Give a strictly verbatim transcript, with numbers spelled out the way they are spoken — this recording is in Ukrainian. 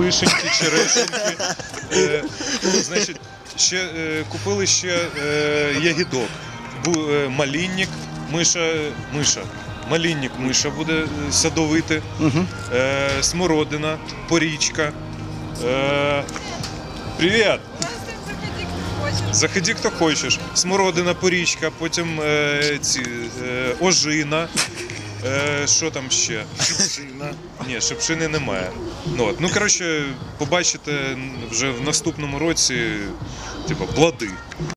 вишеньки, черешеньки. Е, значить, ще е, купили ще е, ягідок. Бу, е, малінник, миша, миша. Малінник миша буде садовити, Угу. е, смородина, порічка. Е, привіт! Заходи, хто хочеш. Смородина, порічка, потім е, ці, е, ожина. Е, що там ще? Шипшина. Ні, шипшини немає. Ну, от. Ну, коротше, побачите вже в наступному році, типу, плоди.